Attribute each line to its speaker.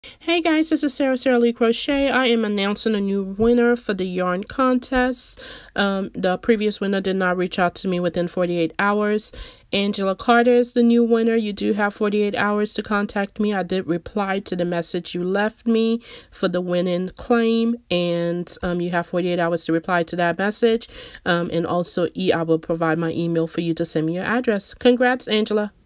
Speaker 1: Hey guys, this is Sarah Lee Crochet. I am announcing a new winner for the yarn contest. The previous winner did not reach out to me within 48 hours. Angela Carter is the new winner. You do have 48 hours to contact me. I did reply to the message you left me for the winning claim, and you have 48 hours to reply to that message. And also, I will provide my email for you to send me your address. Congrats, Angela.